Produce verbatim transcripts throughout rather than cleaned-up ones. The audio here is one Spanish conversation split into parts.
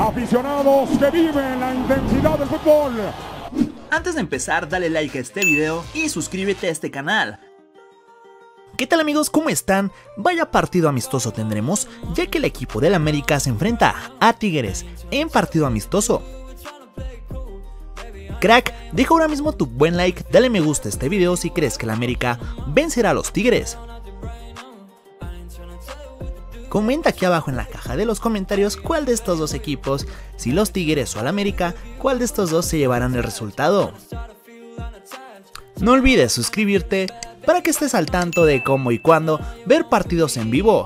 aficionados que viven la intensidad del fútbol. Antes de empezar, dale like a este video y suscríbete a este canal. ¿Qué tal amigos? ¿Cómo están? Vaya partido amistoso tendremos, ya que el equipo del América se enfrenta a Tigres en partido amistoso. Crack, deja ahora mismo tu buen like, dale me gusta a este video si crees que el América vencerá a los Tigres. Comenta aquí abajo en la caja de los comentarios cuál de estos dos equipos, si los Tigres o el América, cuál de estos dos se llevarán el resultado. No olvides suscribirte para que estés al tanto de cómo y cuándo ver partidos en vivo.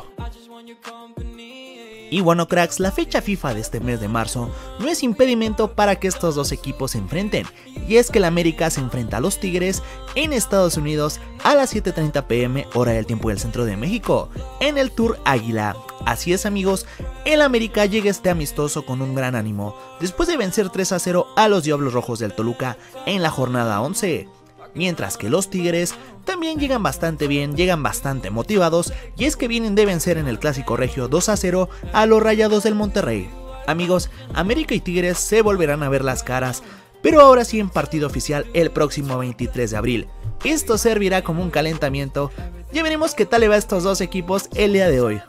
Y bueno cracks, la fecha FIFA de este mes de marzo no es impedimento para que estos dos equipos se enfrenten, y es que el América se enfrenta a los Tigres en Estados Unidos a las siete treinta pm hora del tiempo del centro de México, en el Tour Águila. Así es amigos, el América llega a este amistoso con un gran ánimo, después de vencer tres a cero a los Diablos Rojos del Toluca en la jornada once. Mientras que los Tigres también llegan bastante bien, llegan bastante motivados, y es que vienen de vencer en el Clásico Regio dos a cero a los Rayados del Monterrey. Amigos, América y Tigres se volverán a ver las caras, pero ahora sí en partido oficial el próximo veintitrés de abril. Esto servirá como un calentamiento, ya veremos qué tal le va a estos dos equipos el día de hoy.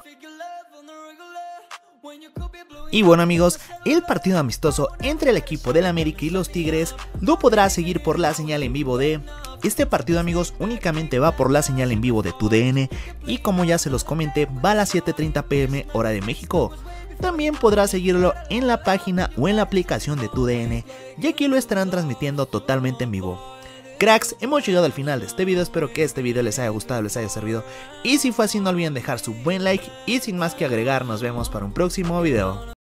Y bueno amigos, el partido amistoso entre el equipo del América y los Tigres lo podrás seguir por la señal en vivo de... Este partido amigos únicamente va por la señal en vivo de tu D N y como ya se los comenté va a las siete treinta pm hora de México. También podrás seguirlo en la página o en la aplicación de tu D N, ya que lo estarán transmitiendo totalmente en vivo. Cracks, hemos llegado al final de este video, espero que este video les haya gustado, les haya servido, y si fue así no olviden dejar su buen like y sin más que agregar nos vemos para un próximo video.